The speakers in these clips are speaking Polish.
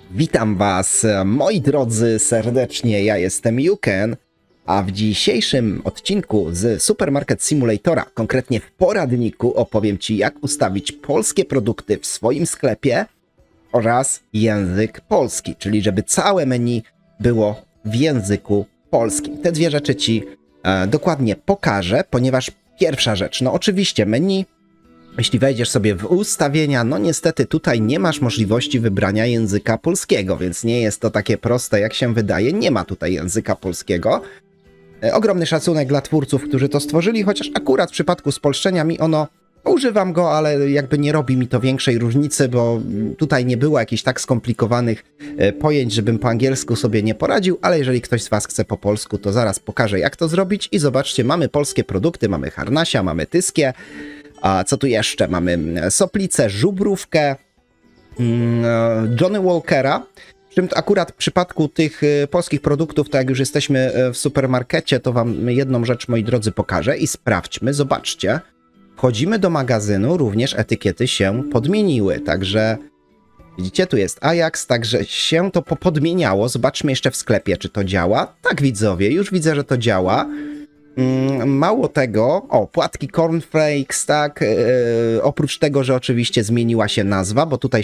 Witam Was, moi drodzy, serdecznie. Ja jestem Yuken, a w dzisiejszym odcinku z Supermarket Simulatora, konkretnie w poradniku, opowiem Ci, jak ustawić polskie produkty w swoim sklepie oraz język polski, czyli żeby całe menu było w języku polskim. Te dwie rzeczy Ci dokładnie pokażę, ponieważ pierwsza rzecz, no oczywiście menu. Jeśli wejdziesz sobie w ustawienia, no niestety tutaj nie masz możliwości wybrania języka polskiego, więc nie jest to takie proste, jak się wydaje. Nie ma tutaj języka polskiego. Ogromny szacunek dla twórców, którzy to stworzyli, chociaż akurat w przypadku spolszczenia używam go, ale jakby nie robi mi to większej różnicy, bo tutaj nie było jakichś tak skomplikowanych pojęć, żebym po angielsku sobie nie poradził, ale jeżeli ktoś z Was chce po polsku, to zaraz pokażę, jak to zrobić. I zobaczcie, mamy polskie produkty, mamy harnasia, mamy tyskie. A co tu jeszcze? Mamy soplicę, żubrówkę, Johnny Walkera. Przy czym akurat w przypadku tych polskich produktów, to jak już jesteśmy w supermarkecie, to Wam jedną rzecz, moi drodzy, pokażę i sprawdźmy. Zobaczcie, wchodzimy do magazynu, również etykiety się podmieniły, także widzicie, tu jest Ajax, także się to podmieniało. Zobaczmy jeszcze w sklepie, czy to działa. Tak, widzowie, już widzę, że to działa. Mało tego, płatki cornflakes, tak, oprócz tego, że oczywiście zmieniła się nazwa, bo tutaj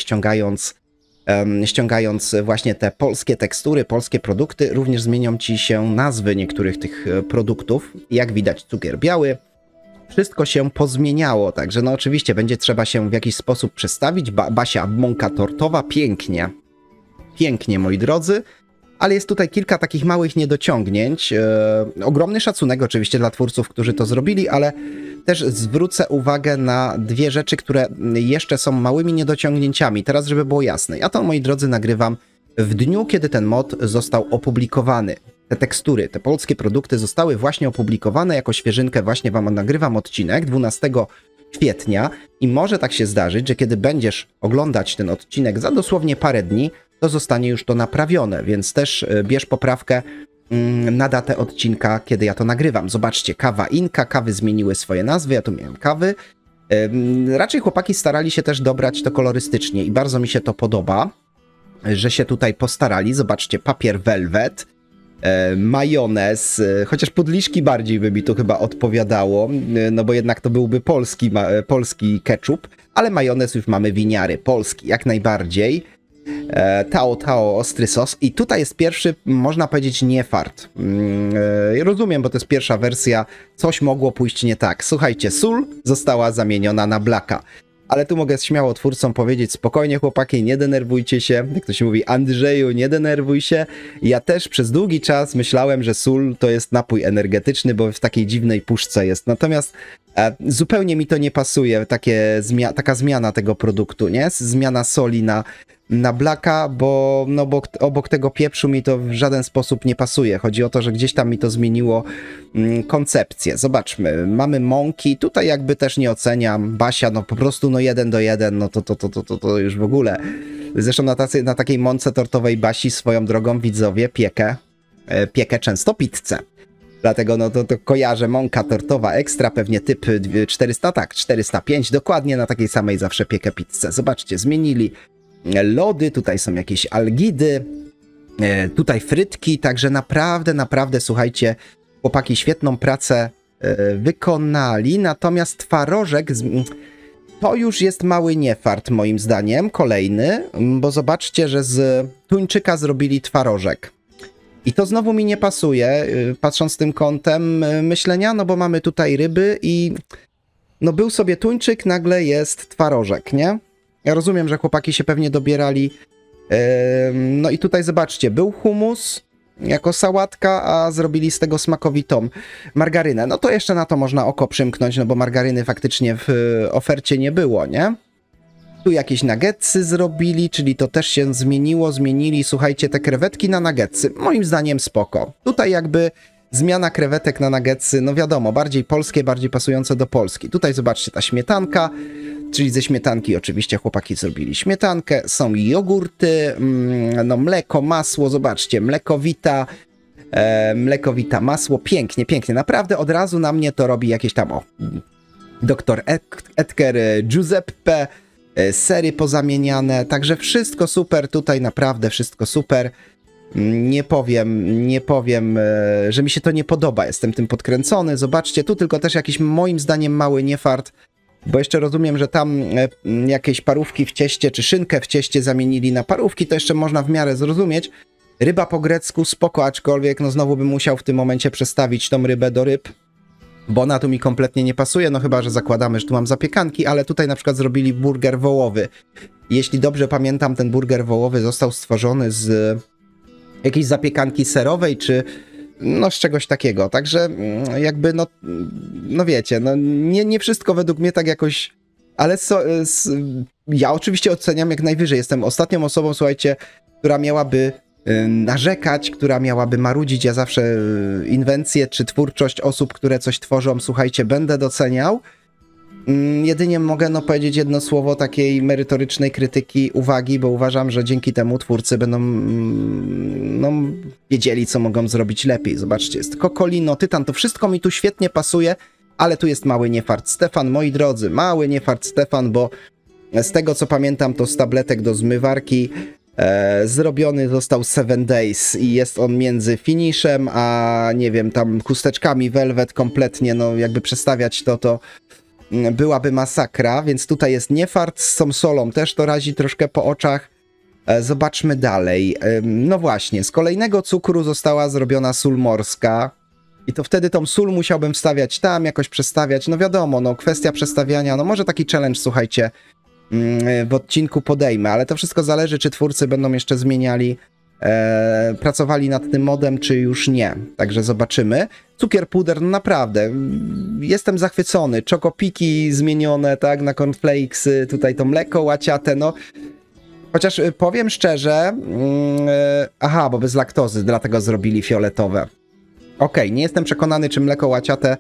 ściągając właśnie te polskie tekstury, polskie produkty, również zmienią Ci się nazwy niektórych tych produktów. Jak widać, cukier biały, wszystko się pozmieniało, także no oczywiście będzie trzeba się w jakiś sposób przestawić. Basia mąka tortowa, pięknie, pięknie, moi drodzy. Ale jest tutaj kilka takich małych niedociągnięć. Ogromny szacunek oczywiście dla twórców, którzy to zrobili, ale też zwrócę uwagę na dwie rzeczy, które jeszcze są małymi niedociągnięciami. Teraz, żeby było jasne, ja to, moi drodzy, nagrywam w dniu, kiedy ten mod został opublikowany. Te tekstury, te polskie produkty zostały właśnie opublikowane. Jako świeżynkę właśnie Wam nagrywam odcinek 12 kwietnia i może tak się zdarzyć, że kiedy będziesz oglądać ten odcinek za dosłownie parę dni, to zostanie już to naprawione, więc też bierz poprawkę na datę odcinka, kiedy ja to nagrywam. Zobaczcie, kawa Inka, kawy zmieniły swoje nazwy, ja tu miałem kawy. Raczej chłopaki starali się też dobrać to kolorystycznie i bardzo mi się to podoba, że się tutaj postarali. Zobaczcie, papier velvet, majonez, chociaż podliszki bardziej by mi to chyba odpowiadało, no bo jednak to byłby polski ketchup, ale majonez już mamy winiary, polski, jak najbardziej. Tao, ostry sos. I tutaj jest pierwszy, można powiedzieć, niefart. Rozumiem, bo to jest pierwsza wersja. Coś mogło pójść nie tak. Słuchajcie, sól została zamieniona na blacka. Ale tu mogę śmiało twórcom powiedzieć, spokojnie chłopaki, nie denerwujcie się. Jak to się mówi, Andrzeju, nie denerwuj się. Ja też przez długi czas myślałem, że sól to jest napój energetyczny, bo w takiej dziwnej puszce jest. Natomiast zupełnie mi to nie pasuje, taka zmiana tego produktu, nie? Zmiana soli na blacka, bo obok tego pieprzu mi to w żaden sposób nie pasuje. Chodzi o to, że gdzieś tam mi to zmieniło koncepcję. Zobaczmy, mamy mąki, tutaj jakby też nie oceniam. Basia, no po prostu 1:1, no to już w ogóle. Zresztą na takiej mące tortowej Basi swoją drogą, widzowie, piekę często pizzę. Dlatego no to kojarzę, mąka tortowa ekstra, pewnie typ 400, tak, 405, dokładnie na takiej samej zawsze piekę pizzę. Zobaczcie, zmienili lody, tutaj są jakieś algidy, tutaj frytki, także naprawdę, słuchajcie, chłopaki świetną pracę wykonali, natomiast twarożek, to już jest mały niefart moim zdaniem, kolejny, bo zobaczcie, że z tuńczyka zrobili twarożek. I to znowu mi nie pasuje, patrząc tym kątem myślenia, no bo mamy tutaj ryby i no był sobie tuńczyk, nagle jest twarożek, nie? Ja rozumiem, że chłopaki się pewnie dobierali. No i tutaj zobaczcie, był hummus jako sałatka, a zrobili z tego smakowitą margarynę. No to jeszcze na to można oko przymknąć, no bo margaryny faktycznie w ofercie nie było, nie? Tu jakieś nuggetsy zrobili, czyli to też się zmienili, słuchajcie, te krewetki na nuggetsy. Moim zdaniem spoko. Tutaj jakby zmiana krewetek na nuggetsy, no wiadomo, bardziej polskie, bardziej pasujące do Polski. Tutaj zobaczcie, ta śmietanka, czyli ze śmietanki oczywiście chłopaki zrobili śmietankę, są jogurty, no mleko, masło, zobaczcie, mlekowita, masło, pięknie, naprawdę od razu na mnie to robi jakieś tam, Dr. Edgar Giuseppe, sery pozamieniane, także wszystko super, tutaj naprawdę wszystko super. Nie powiem, że mi się to nie podoba, jestem tym podkręcony. Zobaczcie, tu tylko też jakiś moim zdaniem mały niefart, bo jeszcze rozumiem, że tam jakieś parówki w cieście, czy szynkę w cieście zamienili na parówki, to jeszcze można w miarę zrozumieć. Ryba po grecku spoko, aczkolwiek no znowu bym musiał w tym momencie przestawić tą rybę do ryb, bo ona tu mi kompletnie nie pasuje, no chyba, że zakładamy, że tu mam zapiekanki, ale tutaj na przykład zrobili burger wołowy. Jeśli dobrze pamiętam, ten burger wołowy został stworzony z jakiejś zapiekanki serowej, czy no z czegoś takiego, także jakby no wiecie, no nie wszystko według mnie tak jakoś, ale ja oczywiście oceniam jak najwyżej, jestem ostatnią osobą, słuchajcie, która miałaby narzekać, która miałaby marudzić, ja zawsze inwencję czy twórczość osób, które coś tworzą, słuchajcie, będę doceniał. Jedynie mogę powiedzieć jedno słowo takiej merytorycznej krytyki, uwagi, bo uważam, że dzięki temu twórcy będą wiedzieli, co mogą zrobić lepiej. Zobaczcie, jest Kokolino, Tytan, to wszystko mi tu świetnie pasuje, ale tu jest mały niefart Stefan, moi drodzy, mały niefart Stefan, bo z tego co pamiętam, to z tabletek do zmywarki zrobiony został 7 Days i jest on między finishem, a nie wiem, tam chusteczkami Velvet kompletnie, no jakby przestawiać to byłaby masakra, więc tutaj jest niefart, z tą solą też to razi troszkę po oczach. Zobaczmy dalej. No właśnie, z kolejnego cukru została zrobiona sól morska i to wtedy tą sól musiałbym wstawiać tam, jakoś przestawiać, no wiadomo, no kwestia przestawiania, no może taki challenge, słuchajcie, w odcinku podejmę, ale to wszystko zależy, czy twórcy będą jeszcze zmieniali, pracowali nad tym modem, czy już nie. Także zobaczymy. Cukier puder, no naprawdę, jestem zachwycony. Czokopiki zmienione, tak, na cornflakesy, tutaj to mleko łaciate, no. Chociaż powiem szczerze, aha, bo bez laktozy, dlatego zrobili fioletowe. Okej, nie jestem przekonany, czy mleko łaciate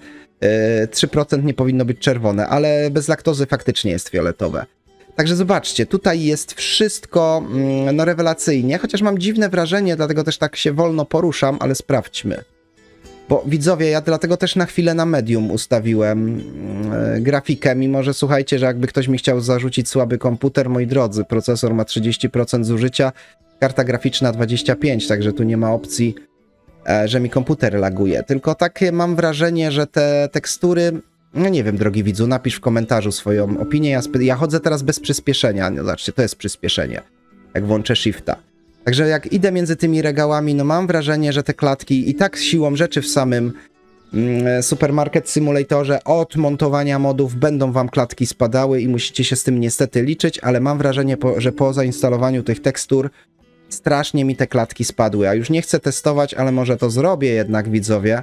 3% nie powinno być czerwone, ale bez laktozy faktycznie jest fioletowe. Także zobaczcie, tutaj jest wszystko no rewelacyjnie, chociaż mam dziwne wrażenie, dlatego też tak się wolno poruszam, ale sprawdźmy. Bo widzowie, ja dlatego też na chwilę na medium ustawiłem grafikę, mimo że słuchajcie, że jakby ktoś mi chciał zarzucić słaby komputer, moi drodzy, procesor ma 30% zużycia, karta graficzna 25%, także tu nie ma opcji, że mi komputer laguje. Tylko takie mam wrażenie, że te tekstury... No nie wiem, drogi widzu, napisz w komentarzu swoją opinię. Ja chodzę teraz bez przyspieszenia. No zobaczcie, to jest przyspieszenie, jak włączę shifta. Także jak idę między tymi regałami, no mam wrażenie, że te klatki i tak siłą rzeczy w samym Supermarket Simulatorze od montowania modów będą wam klatki spadały i musicie się z tym niestety liczyć, ale mam wrażenie, że po zainstalowaniu tych tekstur strasznie mi te klatki spadły. A już nie chcę testować, ale może to zrobię jednak, widzowie.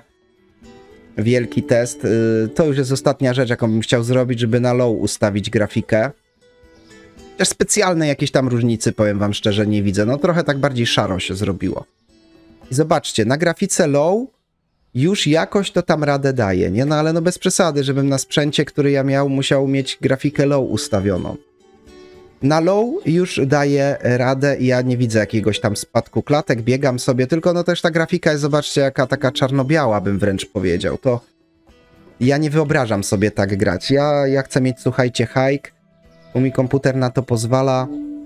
Wielki test. To już jest ostatnia rzecz, jaką bym chciał zrobić, żeby na low ustawić grafikę. Też specjalnej jakiejś tam różnicy, powiem wam szczerze, nie widzę. No trochę tak bardziej szaro się zrobiło. I zobaczcie, na grafice low już jakoś to tam radę daje, nie? No ale no bez przesady, żebym na sprzęcie, który ja miał, musiał mieć grafikę low ustawioną. Na low już daje radę i ja nie widzę jakiegoś tam spadku klatek, biegam sobie, tylko no też ta grafika jest, zobaczcie, jaka taka czarno-biała, bym wręcz powiedział, to ja nie wyobrażam sobie tak grać. Ja chcę mieć, słuchajcie, hike, bo mi komputer na to pozwala.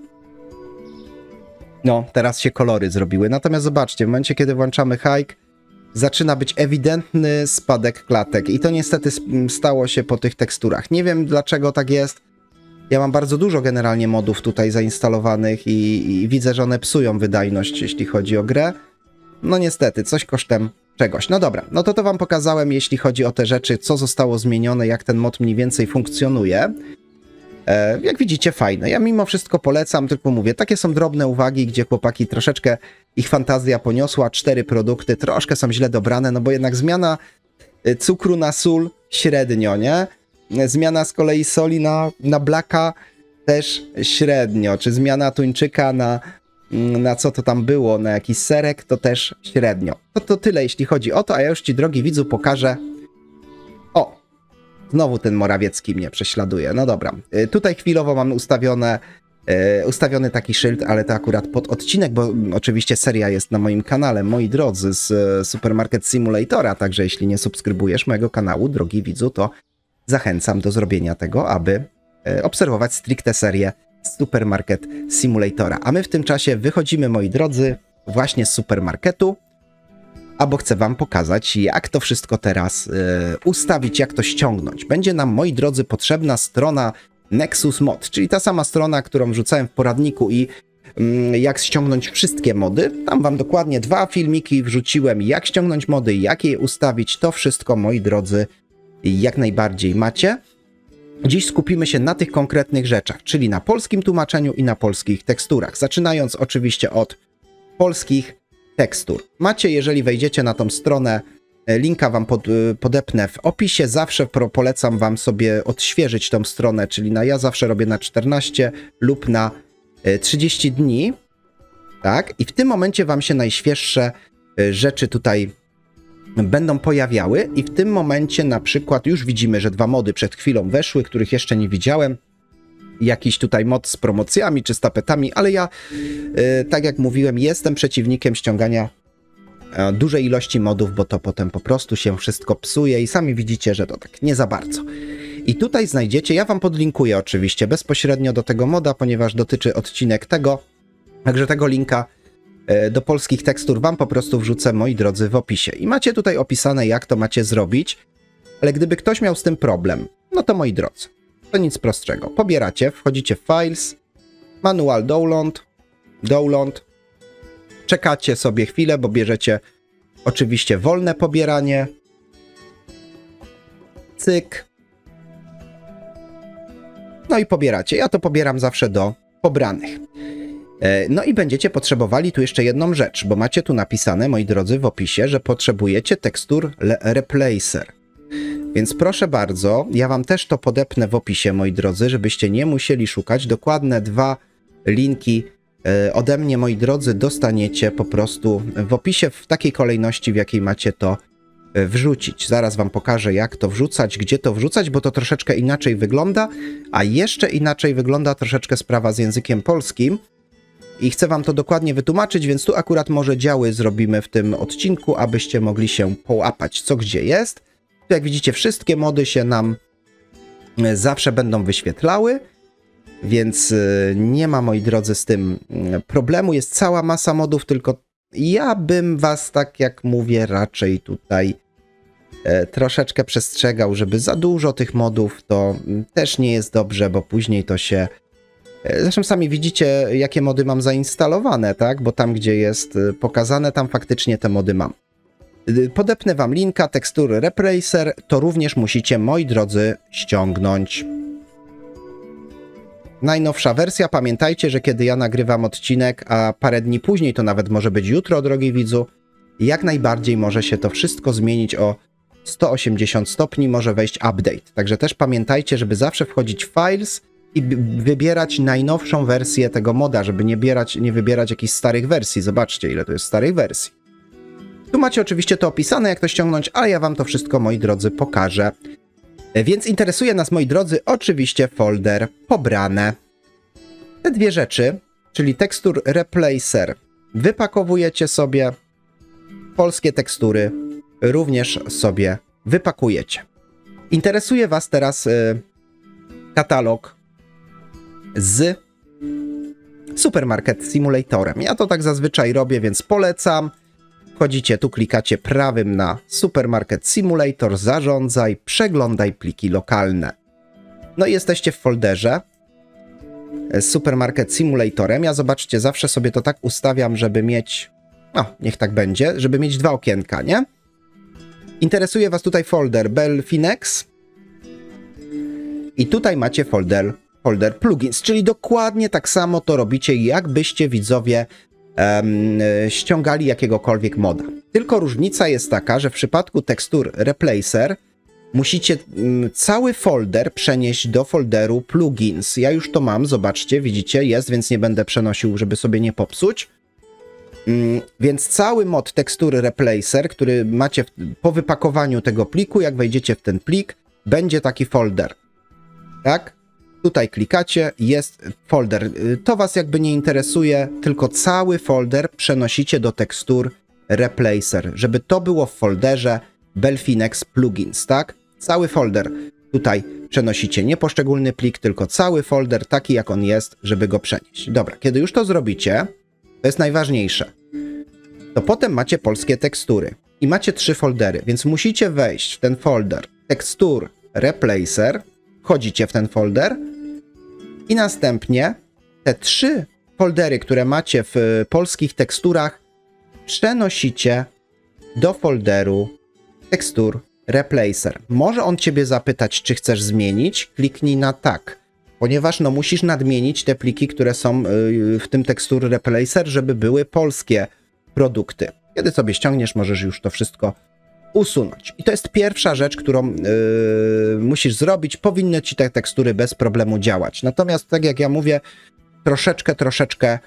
No, teraz się kolory zrobiły, natomiast zobaczcie, w momencie, kiedy włączamy hike, zaczyna być ewidentny spadek klatek i to niestety stało się po tych teksturach. Nie wiem, dlaczego tak jest. Ja mam bardzo dużo generalnie modów tutaj zainstalowanych i widzę, że one psują wydajność, jeśli chodzi o grę. No niestety, coś kosztem czegoś. No dobra, no to wam pokazałem, jeśli chodzi o te rzeczy, co zostało zmienione, jak ten mod mniej więcej funkcjonuje. Jak widzicie, fajne. Ja mimo wszystko polecam, tylko mówię, takie są drobne uwagi, gdzie chłopaki troszeczkę ich fantazja poniosła. 4 produkty troszkę są źle dobrane, no bo jednak zmiana cukru na sól średnio, nie? Zmiana z kolei soli na blaka też średnio, czy zmiana tuńczyka na co to tam było, na jakiś serek, to też średnio. To tyle, jeśli chodzi o to, a ja już ci, drogi widzu, pokażę. O, znowu ten Morawiecki mnie prześladuje, no dobra. Tutaj chwilowo mam ustawiony taki szyld, ale to akurat pod odcinek, bo oczywiście seria jest na moim kanale, moi drodzy, z Supermarket Simulatora, także jeśli nie subskrybujesz mojego kanału, drogi widzu, to zachęcam do zrobienia tego, aby obserwować stricte serię Supermarket Simulatora. A my w tym czasie wychodzimy, moi drodzy, właśnie z supermarketu, albo chcę wam pokazać, jak to wszystko teraz ustawić, jak to ściągnąć. Będzie nam, moi drodzy, potrzebna strona Nexus Mod, czyli ta sama strona, którą wrzucałem w poradniku i jak ściągnąć wszystkie mody. Tam wam dokładnie 2 filmiki wrzuciłem, jak ściągnąć mody, jak je ustawić. To wszystko, moi drodzy, jak najbardziej macie. Dziś skupimy się na tych konkretnych rzeczach, czyli na polskim tłumaczeniu i na polskich teksturach. Zaczynając oczywiście od polskich tekstur. Macie, jeżeli wejdziecie na tą stronę, linka wam podepnę w opisie. Zawsze polecam wam sobie odświeżyć tą stronę, czyli ja zawsze robię na 14 lub na 30 dni. Tak? I w tym momencie wam się najświeższe rzeczy tutaj będą pojawiały i w tym momencie na przykład już widzimy, że 2 mody przed chwilą weszły, których jeszcze nie widziałem. Jakiś tutaj mod z promocjami czy z tapetami, ale ja, tak jak mówiłem, jestem przeciwnikiem ściągania dużej ilości modów, bo to potem po prostu się wszystko psuje i sami widzicie, że to tak nie za bardzo. I tutaj znajdziecie, ja wam podlinkuję oczywiście bezpośrednio do tego moda, ponieważ dotyczy odcinek tego, także tego linka do polskich tekstur wam po prostu wrzucę, moi drodzy, w opisie. I macie tutaj opisane, jak to macie zrobić, ale gdyby ktoś miał z tym problem, no to moi drodzy, to nic prostszego. Pobieracie, wchodzicie w Files, Manual Download, czekacie sobie chwilę, bo bierzecie oczywiście wolne pobieranie, cyk, no i pobieracie. Ja to pobieram zawsze do pobranych. No i będziecie potrzebowali tu jeszcze jedną rzecz, bo macie tu napisane, moi drodzy, w opisie, że potrzebujecie tekstur replacer. Więc proszę bardzo, ja wam też to podepnę w opisie, moi drodzy, żebyście nie musieli szukać. Dokładne 2 linki ode mnie, moi drodzy, dostaniecie po prostu w opisie w takiej kolejności, w jakiej macie to wrzucić. Zaraz wam pokażę, jak to wrzucać, gdzie to wrzucać, bo to troszeczkę inaczej wygląda, a jeszcze inaczej wygląda troszeczkę sprawa z językiem polskim. I chcę wam to dokładnie wytłumaczyć, więc tu akurat może działy zrobimy w tym odcinku, abyście mogli się połapać, co gdzie jest. Tu jak widzicie, wszystkie mody się nam zawsze będą wyświetlały, więc nie ma, moi drodzy, z tym problemu. Jest cała masa modów, tylko ja bym was, tak jak mówię, raczej tutaj troszeczkę przestrzegał, żeby za dużo tych modów to też nie jest dobrze, bo później to się... Zresztą sami widzicie, jakie mody mam zainstalowane, tak? Bo tam, gdzie jest pokazane, tam faktycznie te mody mam. Podepnę wam linka, tekstury Replacer, to również musicie, moi drodzy, ściągnąć. Najnowsza wersja, pamiętajcie, że kiedy ja nagrywam odcinek, a parę dni później, to nawet może być jutro, drogi widzu, jak najbardziej może się to wszystko zmienić o 180 stopni, może wejść update. Także też pamiętajcie, żeby zawsze wchodzić w Files i wybierać najnowszą wersję tego moda, żeby nie wybierać jakichś starych wersji. Zobaczcie, ile to jest starych wersji. Tu macie oczywiście to opisane, jak to ściągnąć, ale ja wam to wszystko, moi drodzy, pokażę. Więc interesuje nas, moi drodzy, oczywiście folder pobrane. Te 2 rzeczy, czyli tekstur replacer, wypakowujecie sobie, polskie tekstury również sobie wypakujecie. Interesuje was teraz katalog z Supermarket Simulatorem. Ja to tak zazwyczaj robię, więc polecam. Wchodzicie tu, klikacie prawym na Supermarket Simulator, zarządzaj, przeglądaj pliki lokalne. No i jesteście w folderze z Supermarket Simulatorem. Ja, zobaczcie, zawsze sobie to tak ustawiam, żeby mieć, no niech tak będzie, żeby mieć 2 okienka, nie? Interesuje was tutaj folder Belfinex i tutaj macie folder plugins, czyli dokładnie tak samo to robicie, jakbyście, widzowie, ściągali jakiegokolwiek moda. Tylko różnica jest taka, że w przypadku tekstur Replacer musicie cały folder przenieść do folderu plugins. Ja już to mam, zobaczcie, widzicie, jest, więc nie będę przenosił, żeby sobie nie popsuć. Więc cały mod tekstury Replacer, który macie po wypakowaniu tego pliku, jak wejdziecie w ten plik, będzie taki folder. Tak? Tutaj klikacie, jest folder. To was jakby nie interesuje, tylko cały folder przenosicie do tekstur Replacer, żeby to było w folderze Belfinex Plugins, tak? Cały folder. Tutaj przenosicie nie poszczególny plik, tylko cały folder, taki jak on jest, żeby go przenieść. Dobra, kiedy już to zrobicie, to jest najważniejsze, to potem macie polskie tekstury i macie 3 foldery, więc musicie wejść w ten folder tekstur replacer, wchodzicie w ten folder i następnie te 3 foldery, które macie w polskich teksturach, przenosicie do folderu tekstur replacer. Może on ciebie zapytać, czy chcesz zmienić? Kliknij na tak, ponieważ no musisz nadmienić te pliki, które są w tym tekstur replacer, żeby były polskie produkty. Kiedy sobie ściągniesz, możesz już to wszystko usunąć. I to jest pierwsza rzecz, którą musisz zrobić. Powinny ci te tekstury bez problemu działać. Natomiast tak jak ja mówię, troszeczkę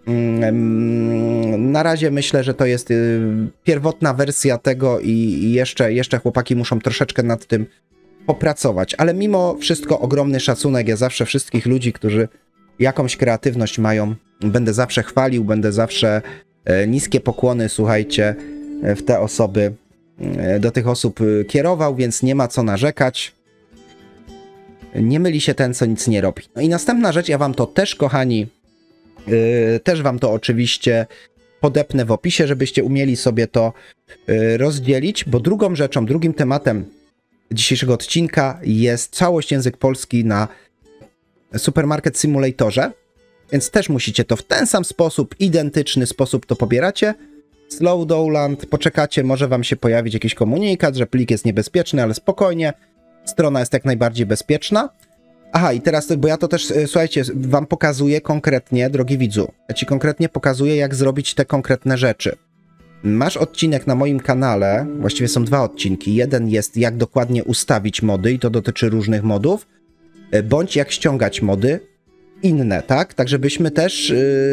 na razie myślę, że to jest pierwotna wersja tego i jeszcze chłopaki muszą troszeczkę nad tym popracować. Ale mimo wszystko ogromny szacunek. Ja zawsze wszystkich ludzi, którzy jakąś kreatywność mają, będę zawsze chwalił, będę zawsze niskie pokłony, słuchajcie, w te osoby, do tych osób kierował, więc nie ma co narzekać. Nie myli się ten, co nic nie robi. No i następna rzecz, ja wam to też, kochani, też wam to oczywiście podepnę w opisie, żebyście umieli sobie to rozdzielić, bo drugą rzeczą, drugim tematem dzisiejszego odcinka jest całość język polski na Supermarket Simulatorze, więc też musicie to w ten sam sposób, identyczny sposób to pobieracie. Slow Dowland, poczekacie, może wam się pojawić jakiś komunikat, że plik jest niebezpieczny, ale spokojnie, strona jest jak najbardziej bezpieczna. Aha, i teraz, bo ja to też, słuchajcie, wam pokazuję konkretnie, drogi widzu, ja ci konkretnie pokazuję, jak zrobić te konkretne rzeczy. Masz odcinek na moim kanale, właściwie są 2 odcinki. Jeden jest, jak dokładnie ustawić mody i to dotyczy różnych modów, bądź jak ściągać mody inne, tak? Tak, żebyśmy też,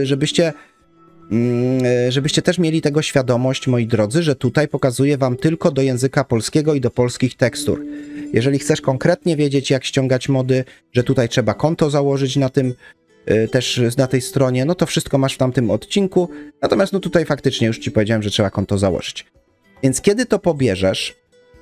żebyście też mieli tego świadomość, moi drodzy, że tutaj pokazuję wam tylko do języka polskiego i do polskich tekstur. Jeżeli chcesz konkretnie wiedzieć, jak ściągać mody, że tutaj trzeba konto założyć na tym, też na tej stronie, no to wszystko masz w tamtym odcinku. Natomiast no tutaj faktycznie już ci powiedziałem, że trzeba konto założyć. Więc kiedy to pobierzesz,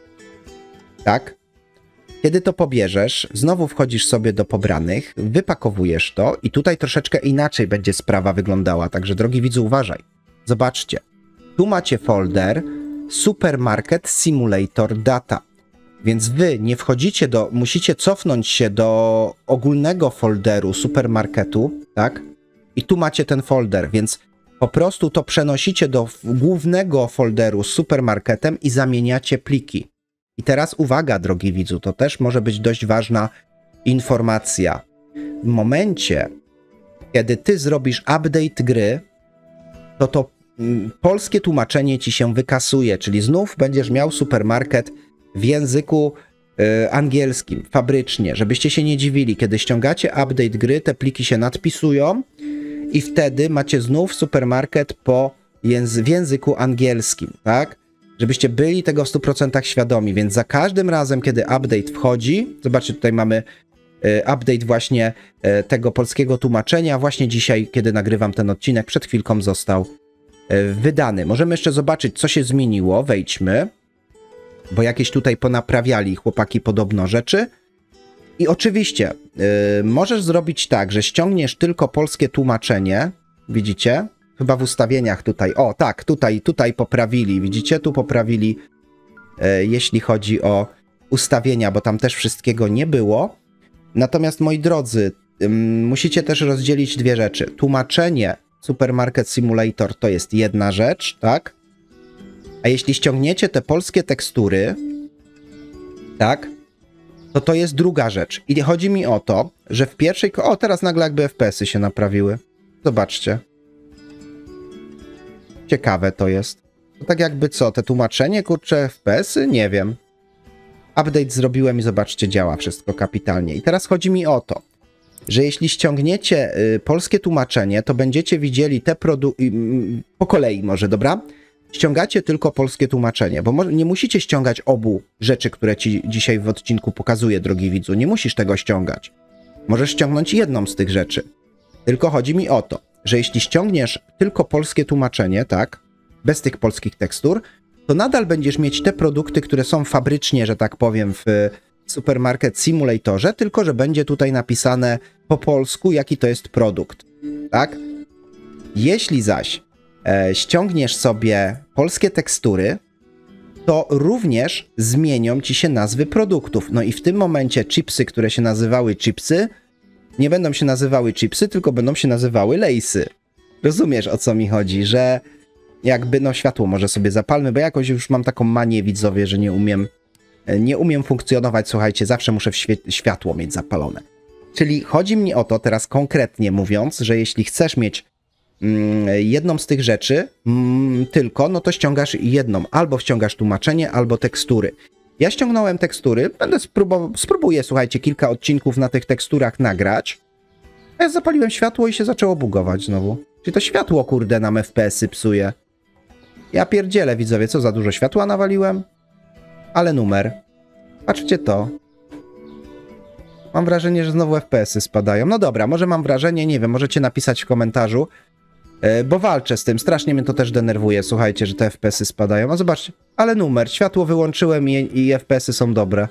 tak? Kiedy to pobierzesz, znowu wchodzisz sobie do pobranych, wypakowujesz to i tutaj troszeczkę inaczej będzie sprawa wyglądała. Także drogi widzu, uważaj. Zobaczcie. Tu macie folder Supermarket Simulator Data. Więc wy nie wchodzicie musicie cofnąć się do ogólnego folderu supermarketu, tak? I tu macie ten folder, więc po prostu to przenosicie do głównego folderu z supermarketem i zamieniacie pliki. I teraz uwaga, drogi widzu, to też może być dość ważna informacja. W momencie, kiedy ty zrobisz update gry, to polskie tłumaczenie ci się wykasuje, czyli znów będziesz miał supermarket w języku angielskim, fabrycznie, żebyście się nie dziwili. Kiedy ściągacie update gry, te pliki się nadpisują i wtedy macie znów supermarket w języku angielskim, tak? Żebyście byli tego w 100% świadomi, więc za każdym razem, kiedy update wchodzi, zobaczcie, tutaj mamy update właśnie tego polskiego tłumaczenia, właśnie dzisiaj, kiedy nagrywam ten odcinek, przed chwilką został wydany. Możemy jeszcze zobaczyć, co się zmieniło, wejdźmy, bo jakieś tutaj ponaprawiali chłopaki podobno rzeczy. I oczywiście możesz zrobić tak, że ściągniesz tylko polskie tłumaczenie, widzicie? Chyba w ustawieniach tutaj, o tak, tutaj poprawili, widzicie? Tu poprawili, jeśli chodzi o ustawienia, bo tam też wszystkiego nie było. Natomiast, moi drodzy, musicie też rozdzielić 2 rzeczy. Tłumaczenie Supermarket Simulator to jest jedna rzecz, tak? A jeśli ściągniecie te polskie tekstury, tak, to jest druga rzecz. I chodzi mi o to, że w pierwszej... O, teraz nagle jakby FPS-y się naprawiły. Zobaczcie. Ciekawe to jest. To tak jakby co, te tłumaczenie, kurczę, FPS-y? Nie wiem. Update zrobiłem i zobaczcie, działa wszystko kapitalnie. I teraz chodzi mi o to, że jeśli ściągniecie polskie tłumaczenie, to będziecie widzieli te po kolei może, dobra? Ściągacie tylko polskie tłumaczenie, bo nie musicie ściągać obu rzeczy, które ci dzisiaj w odcinku pokazuję, drogi widzu. Nie musisz tego ściągać. Możesz ściągnąć jedną z tych rzeczy. Tylko chodzi mi o to, że jeśli ściągniesz tylko polskie tłumaczenie, tak, bez tych polskich tekstur, to nadal będziesz mieć te produkty, które są fabrycznie, że tak powiem, w Supermarket Simulatorze, tylko że będzie tutaj napisane po polsku, jaki to jest produkt, tak? Jeśli zaś ściągniesz sobie polskie tekstury, to również zmienią ci się nazwy produktów. No i w tym momencie chipsy, które się nazywały chipsy, nie będą się nazywały chipsy, tylko będą się nazywały lejsy. Rozumiesz, o co mi chodzi, że jakby, no światło może sobie zapalmy, bo jakoś już mam taką manię, widzowie, że nie umiem funkcjonować, słuchajcie, zawsze muszę światło mieć zapalone. Czyli chodzi mi o to, teraz konkretnie mówiąc, że jeśli chcesz mieć jedną z tych rzeczy tylko, no to ściągasz jedną. Albo ściągasz tłumaczenie, albo tekstury. Ja ściągnąłem tekstury, spróbuję, słuchajcie, kilka odcinków na tych teksturach nagrać. A ja zapaliłem światło i się zaczęło bugować znowu. Czyli to światło, kurde, nam FPS-y psuje. Ja pierdzielę, widzowie, co za dużo światła nawaliłem? Ale numer. Patrzcie to. Mam wrażenie, że znowu FPS-y spadają. No dobra, może mam wrażenie, nie wiem, możecie napisać w komentarzu, bo walczę z tym, strasznie mnie to też denerwuje, słuchajcie, że te FPS-y spadają. No zobaczcie, ale numer, światło wyłączyłem i FPS-y są dobre.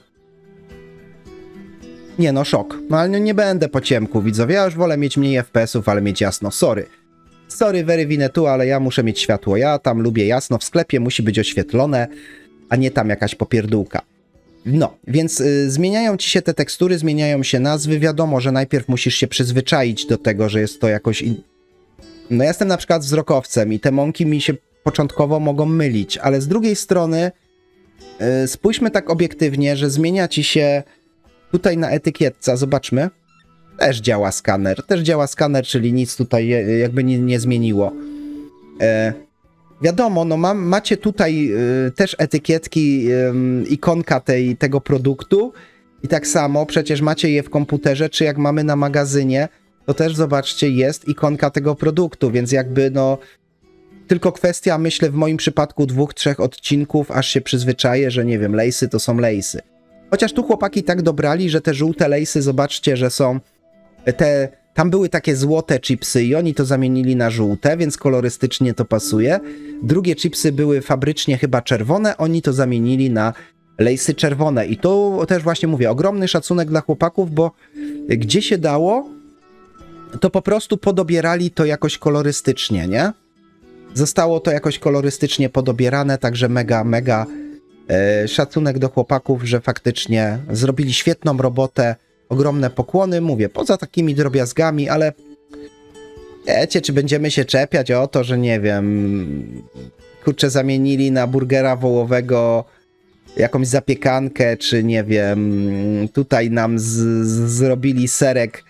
Nie no, szok. No ale nie będę po ciemku, widzowie, ja już wolę mieć mniej FPS-ów, ale mieć jasno, sorry. Sorry, very winetu, ale ja muszę mieć światło, ja tam lubię jasno, w sklepie musi być oświetlone, a nie tam jakaś popierdółka. No, więc zmieniają ci się te tekstury, zmieniają się nazwy, wiadomo, że najpierw musisz się przyzwyczaić do tego, że jest to jakoś... No ja jestem na przykład wzrokowcem i te mąki mi się początkowo mogą mylić, ale z drugiej strony spójrzmy tak obiektywnie, że zmienia ci się tutaj na etykietce, zobaczmy, też działa skaner, czyli nic tutaj jakby nie zmieniło. Wiadomo, no macie tutaj też etykietki, ikonka tego produktu i tak samo przecież macie je w komputerze, czy jak mamy na magazynie, to też zobaczcie, jest ikonka tego produktu, więc jakby no tylko kwestia, myślę, w moim przypadku 2-3 odcinków, aż się przyzwyczaję, że nie wiem, lejsy to są lejsy. Chociaż tu chłopaki tak dobrali, że te żółte lejsy, zobaczcie, że są tam były takie złote chipsy i oni to zamienili na żółte, więc kolorystycznie to pasuje. Drugie chipsy były fabrycznie chyba czerwone, oni to zamienili na lejsy czerwone. I tu też właśnie mówię, ogromny szacunek dla chłopaków, bo gdzie się dało, to po prostu podobierali to jakoś kolorystycznie, nie? Zostało to jakoś kolorystycznie podobierane, także mega szacunek do chłopaków, że faktycznie zrobili świetną robotę. Ogromne pokłony, mówię, poza takimi drobiazgami, ale wiecie, czy będziemy się czepiać o to, że nie wiem, kurczę, zamienili na burgera wołowego jakąś zapiekankę, czy nie wiem, tutaj nam zrobili serek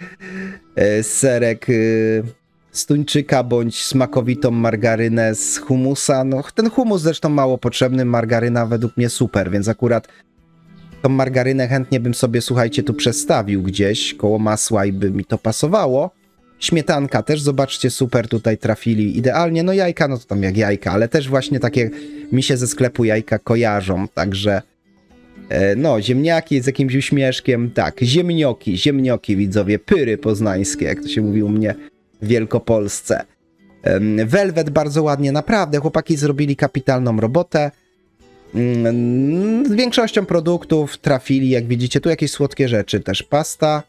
z tuńczyka, bądź smakowitą margarynę z humusa. No, ten humus zresztą mało potrzebny, margaryna według mnie super, więc akurat tą margarynę chętnie bym sobie, słuchajcie, tu przestawił gdzieś koło masła i by mi to pasowało. Śmietanka też, zobaczcie, super tutaj trafili idealnie. No jajka, no to tam jak jajka, ale też właśnie takie mi się ze sklepu jajka kojarzą, także no, ziemniaki z jakimś uśmieszkiem, tak, ziemnioki, widzowie, pyry poznańskie, jak to się mówi u mnie w Wielkopolsce. Velvet bardzo ładnie, naprawdę, chłopaki zrobili kapitalną robotę. Z większością produktów trafili, jak widzicie, tu jakieś słodkie rzeczy, też pasta.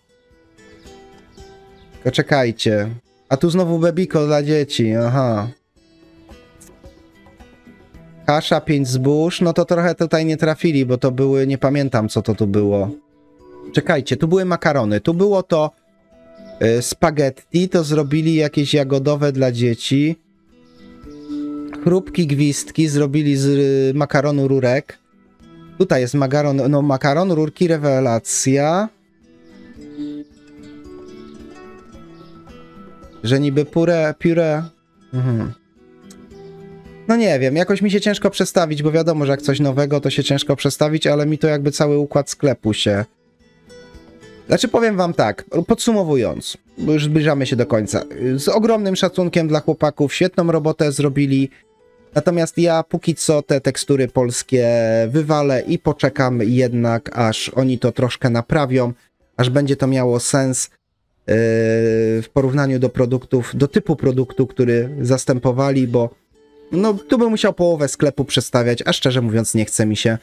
Tylko czekajcie, a tu znowu bebiko dla dzieci, aha. Kasza 5 zbóż, no to trochę tutaj nie trafili, bo to były, nie pamiętam co to tu było. Czekajcie, tu były makarony, tu było to spaghetti, to zrobili jakieś jagodowe dla dzieci. Chrupki, gwizdki zrobili z makaronu rurek. Tutaj jest makaron, rurki, rewelacja. Że niby pióre. No nie wiem, jakoś mi się ciężko przestawić, bo wiadomo, że jak coś nowego, to się ciężko przestawić, ale mi to jakby cały układ sklepu się... Znaczy powiem wam tak, podsumowując, bo już zbliżamy się do końca. Z ogromnym szacunkiem dla chłopaków, świetną robotę zrobili. Natomiast ja póki co te tekstury polskie wywalę i poczekam jednak, aż oni to troszkę naprawią, aż będzie to miało sens w porównaniu do produktów, do typu produktu, który zastępowali, bo no tu bym musiał połowę sklepu przestawiać, a szczerze mówiąc nie chce mi się.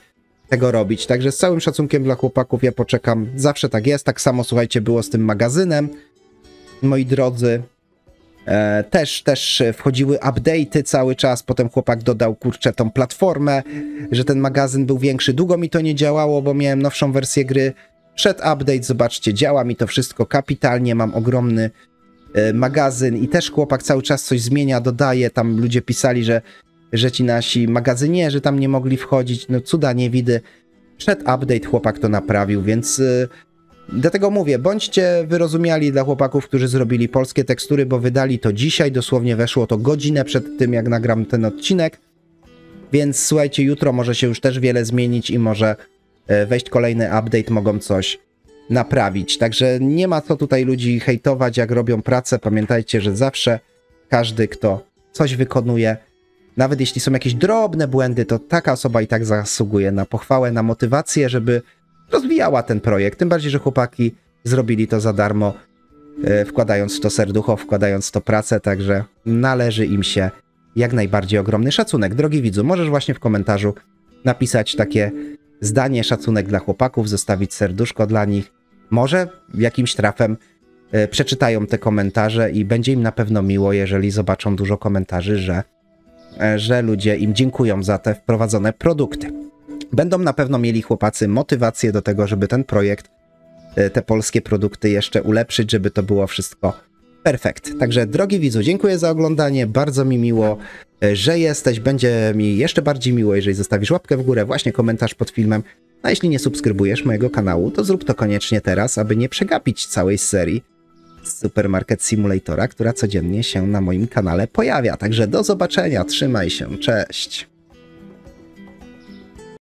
tego robić. Także z całym szacunkiem dla chłopaków ja poczekam. Zawsze tak jest. Tak samo, słuchajcie, było z tym magazynem. Moi drodzy, też wchodziły update'y cały czas. Potem chłopak dodał, kurczę, tą platformę, że ten magazyn był większy. Długo mi to nie działało, bo miałem nowszą wersję gry. Wszedł update, zobaczcie, działa mi to wszystko kapitalnie. Mam ogromny magazyn i też chłopak cały czas coś zmienia, dodaje. Tam ludzie pisali, że ci nasi magazynierzy tam nie mogli wchodzić. No cuda nie widy. Wszedł update, chłopak to naprawił, więc dlatego mówię, bądźcie wyrozumiali dla chłopaków, którzy zrobili polskie tekstury, bo wydali to dzisiaj, dosłownie weszło to godzinę przed tym, jak nagram ten odcinek, więc słuchajcie, jutro może się już też wiele zmienić i może wejść kolejny update, mogą coś naprawić, także nie ma co tutaj ludzi hejtować, jak robią pracę. Pamiętajcie, że zawsze każdy, kto coś wykonuje, nawet jeśli są jakieś drobne błędy, to taka osoba i tak zasługuje na pochwałę, na motywację, żeby rozwijała ten projekt. Tym bardziej, że chłopaki zrobili to za darmo, wkładając w to serducho, wkładając w to pracę, także należy im się jak najbardziej ogromny szacunek. Drogi widzu, możesz właśnie w komentarzu napisać takie zdanie, szacunek dla chłopaków, zostawić serduszko dla nich. Może jakimś trafem przeczytają te komentarze i będzie im na pewno miło, jeżeli zobaczą dużo komentarzy, że ludzie im dziękują za te wprowadzone produkty. Będą na pewno mieli chłopacy motywację do tego, żeby ten projekt, te polskie produkty jeszcze ulepszyć, żeby to było wszystko perfekt. Także drogi widzu, dziękuję za oglądanie, bardzo mi miło, że jesteś. Będzie mi jeszcze bardziej miło, jeżeli zostawisz łapkę w górę, właśnie komentarz pod filmem. A jeśli nie subskrybujesz mojego kanału, to zrób to koniecznie teraz, aby nie przegapić całej serii Supermarket Simulatora, która codziennie się na moim kanale pojawia. Także do zobaczenia, trzymaj się, cześć!